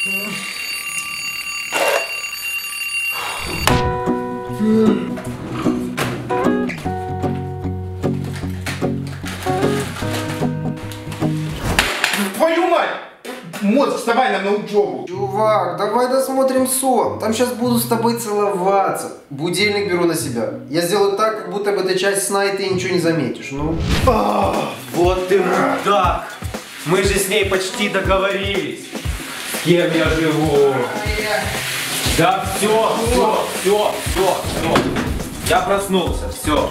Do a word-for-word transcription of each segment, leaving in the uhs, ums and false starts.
Твою мать! Мозг, вставай нам на учебу! Чувак, давай досмотрим сон. Там сейчас буду с тобой целоваться. Будильник беру на себя. Я сделаю так, как будто бы это часть сна, и ты ничего не заметишь. Ну. А, вот ты мудак! Мы же с ней почти договорились. С кем я живу? Да все, все, все, все, все. Я проснулся, все.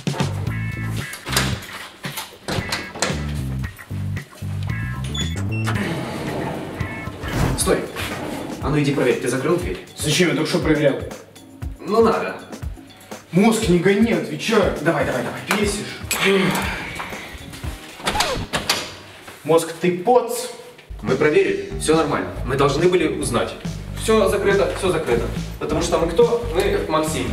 Стой. А ну иди проверь, ты закрыл дверь? Зачем я только что проверял? Ну надо. Мозг, не гони, отвечаю. Давай, давай, давай. Бесишь. Мозг, ты поц. Мы проверили, все нормально. Мы должны были узнать. Все закрыто, все закрыто. Потому что мы кто? Мы Максим.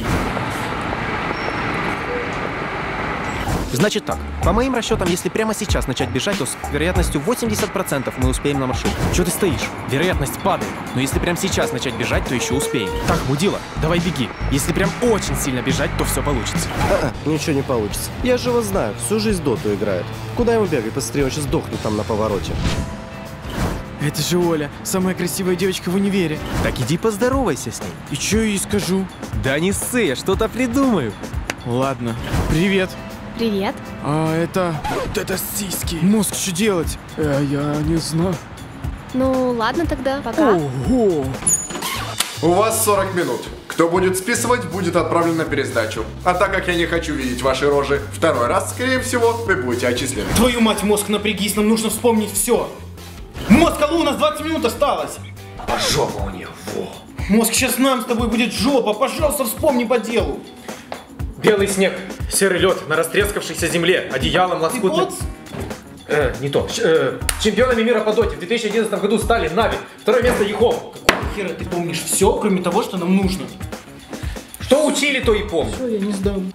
Значит так, по моим расчетам, если прямо сейчас начать бежать, то с вероятностью восемьдесят процентов мы успеем на маршрут. Чего ты стоишь? Вероятность падает. Но если прямо сейчас начать бежать, то еще успеем. Так, мудила, давай беги. Если прям очень сильно бежать, то все получится. А-а, ничего не получится. Я же его знаю, всю жизнь доту играет. Куда ему бегать быстрее, он сейчас сдохнет там на повороте. Это же Оля, самая красивая девочка в универе. Так иди поздоровайся с ней. И что я ей скажу? Да не ссы, я что-то придумаю. Ладно. Привет. Привет. А это... Вот это сиськи. Мозг, что делать? Э, я не знаю. Ну, ладно тогда, пока. Ого! У вас сорок минут. Кто будет списывать, будет отправлен на пересдачу. А так как я не хочу видеть ваши рожи второй раз, скорее всего, вы будете отчислены. Твою мать, мозг, напрягись, нам нужно вспомнить все. Мозг, алло, у нас двадцать минут осталось. А жопа у нее, во. Мозг, сейчас нам с тобой будет жопа, пожалуйста, вспомни по делу. Белый снег, серый лед на растрескавшейся земле, одеялом лоскутным... Э, не то. Э, чемпионами мира по доте в две тысячи одиннадцатом году стали Нави. Второе место Ехов. Какого хера ты помнишь все, кроме того, что нам нужно? Что учили, то и помню. Все, я не сдам.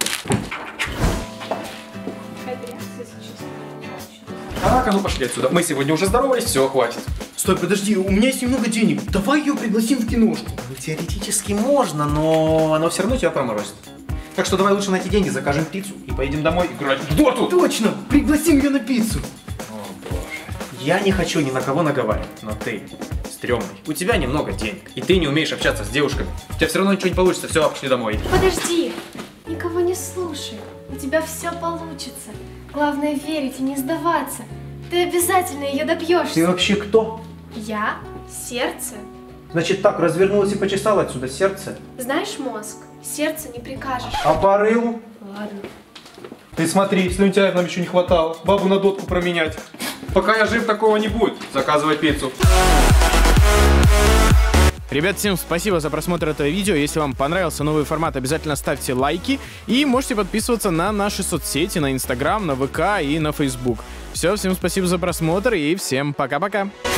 Так, а ну пошли отсюда. Мы сегодня уже здоровались, все, хватит. Стой, подожди, у меня есть немного денег. Давай ее пригласим в киношку. Ну, теоретически можно, но оно все равно тебя проморозит. Так что давай лучше на эти деньги закажем пиццу и поедем домой играть в доту. Точно, пригласим ее на пиццу. О боже. Я не хочу ни на кого наговаривать, но ты стрёмный. У тебя немного денег, и ты не умеешь общаться с девушками. У тебя все равно ничего не получится, все, пошли домой. Подожди, никого не слушай. У тебя все получится. Главное верить и не сдаваться. Ты обязательно ее добьешься. Ты вообще кто? Я? Сердце. Значит так, развернулась и почесала отсюда сердце. Знаешь, мозг, сердце не прикажешь. А по рылу? Ладно. Ты смотри, слюнтяев нам еще не хватало. Бабу на дотку променять. Пока я жив, такого не будет. Заказывай пиццу. Ребят, всем спасибо за просмотр этого видео. Если вам понравился новый формат, обязательно ставьте лайки. И можете подписываться на наши соцсети, на Инстаграм, на ВК и на Фейсбук. Все, всем спасибо за просмотр и всем пока-пока.